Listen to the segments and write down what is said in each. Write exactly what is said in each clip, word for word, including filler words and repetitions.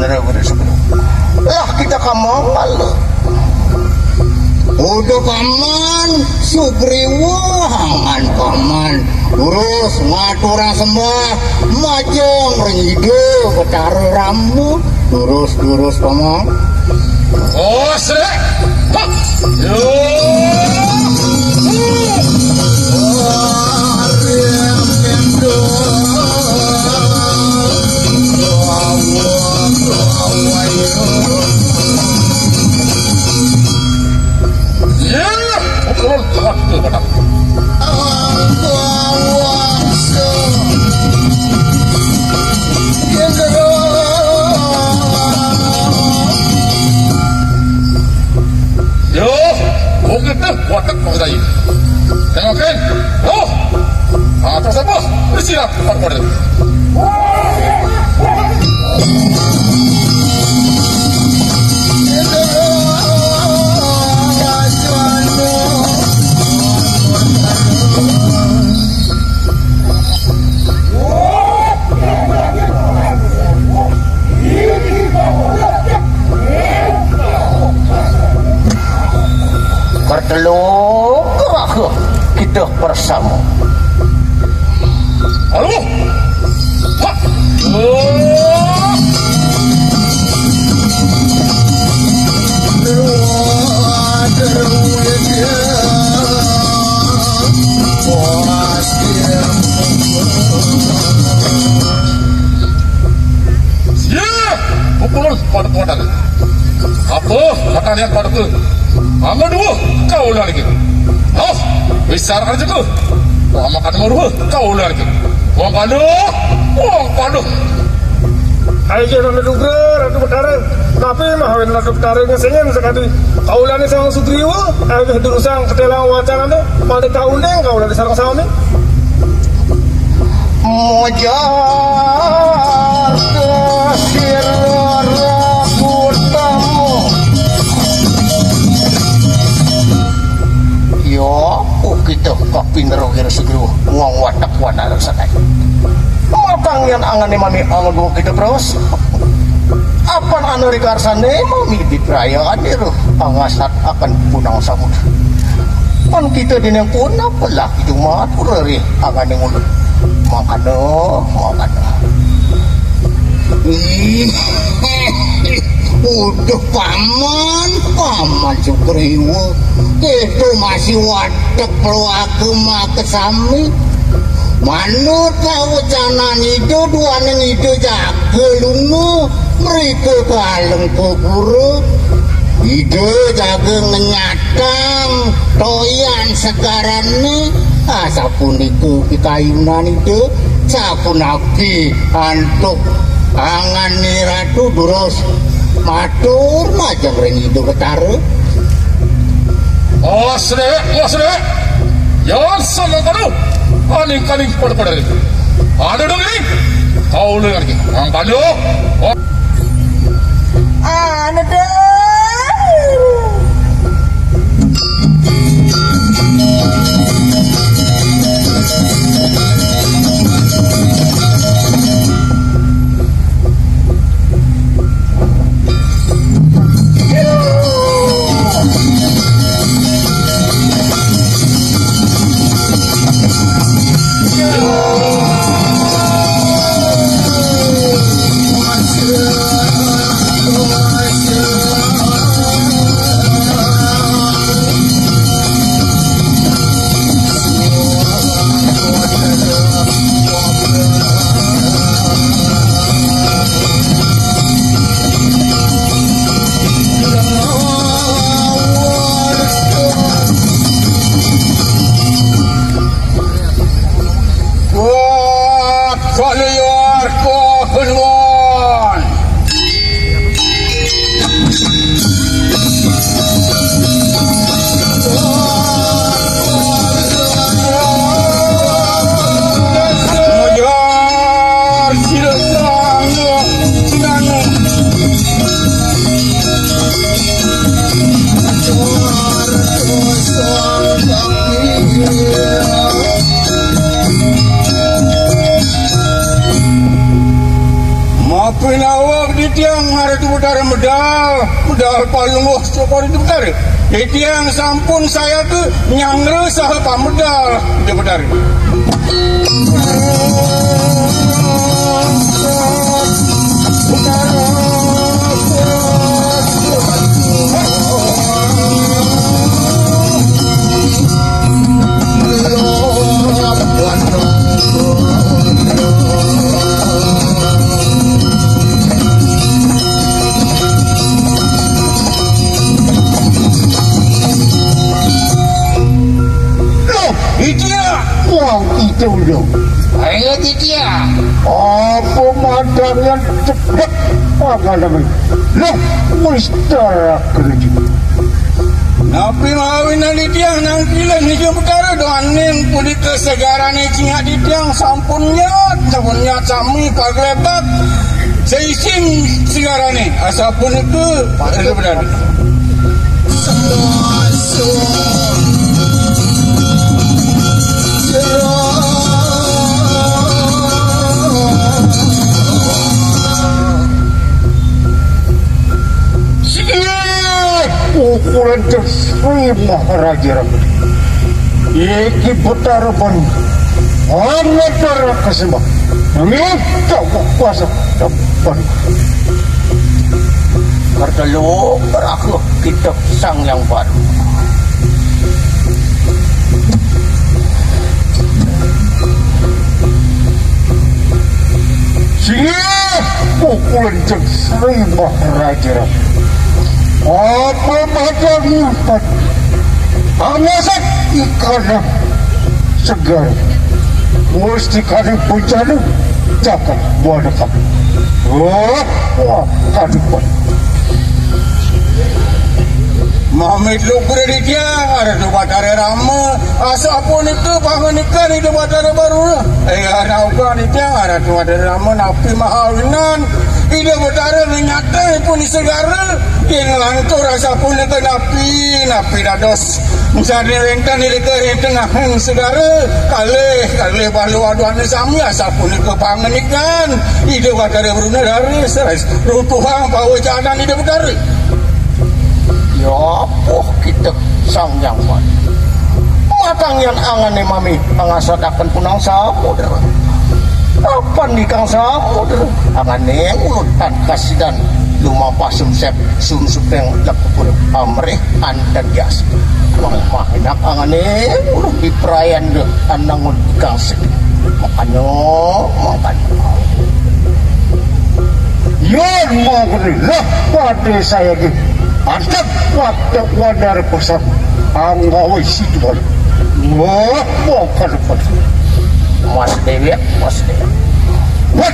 bener bener lah kita kamal udah kaman Sugriwa hangan kaman terus ngaturang sembah majong rengido betara ramu terus terus kaman oh srek yo watak mengadai. Tengokkan. Oh. Atas apa? Bersiap pada. Bertelur gerak kita bersama. Halo. Ha. Siap. Pukul pada pada. Apa? Kata lihat pada tu. Ama dua kau lagi. Oh, besar aja tu. Ama kata dua kau lagi. Wong padu, wong padu. Ayo kita menduga ratu betara. Tapi mah wen ratu betara ngesengen sekali. Kaulane sang Sugriwa, ayo dulu sang ketelang wacana tu. Pada kauleng kaulah di sarang sami. Mojar kesir rakutamu. Yo, oh kita kok pinter kira Sugriwa. Wong watak wana rasakan. Matang yang angane mami anggo kita pros. Apan anu rikarsane mami di perayaan itu angasat akan punang samud. Pan kita dineng punang pelak cuma tureri angane ngulut. Makano, makano. Ih. Udah paman, paman Sugriwa. Itu masih wadak peluaku mak kesami. Manut tahu canan itu dua neng itu jaga lungu. Mereka kaleng ke guru. Itu jaga ngenyatang. Toyan sekarang ni. Asapun itu kayunan itu. Sapun aki antuk. Angan ni ratu durus. Matur macam ring itu betara. Oh srek, oh srek. Jangan sama kau. Aling kaling pada pada. Ada dong ini. Kau lagi. Ang padu. Ada dong. Apa nawak di tiang hari tu betara medal medal payung wah cokor itu betara di tiang sampun saya tu nyangre sahabat medal dia betara Itu dulu. Ayo dia. Apa madang yang cepat? Apa namanya? Loh, mustara kerja. Napi mawin di tiang nang kila ni je perkara doanin pulih kesegaran ni cingat di tiang sampunnya sampunnya cami paglebak seisin segaran ni asapun itu ada benar. Ukuran Sri Maharaja Ramadi Iki Betaraban Anatara Kasima Minta kuasa Dapat Kartalo Berakhir Kitab Sang Yang Baru Siap Ukuran Sri Maharaja Ramadi apa macam nyimpan amasan ikan segar mesti kali puncana cakap buat kamu oh wah kali pun Mamit lu beri dia ada tu batare rama asa pun itu pangan ikan itu batare baru eh ada ukan itu ada tu batare rama napi mahawinan ide batare nyata pun segara yang langkau rasa pun itu napi napi dados misalnya rentan di dekat tengah segara kali kali balu aduan sami asa pun itu pangan ikan ide batare baru dari serais rutuhang bawa jalan ide batare. Ya apa kita Sang Yang Baru matang yang angan mami pengasadakan punang samudera apa nih kang samudera angan yang ulutan kasidan lumapa sumsep sumsupeng lekupur amrih dan jas mahinak angan yang ulu di perayaan deh anangun kang sedih makanya makanya yon mau lah pada saya gitu Antap waktu wadar pesan anggawi situan. Wah, bukan apa. Mas Dewi, Mas Dewi. What?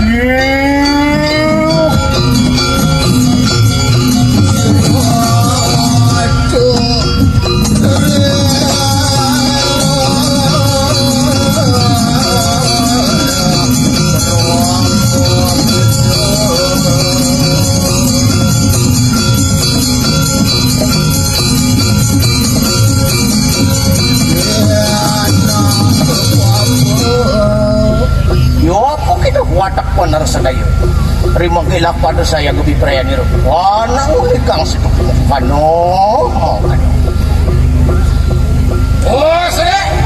Watak benar sedayu terima gelak pada saya lebih perayaan itu wanang ikang situ kano oh sedek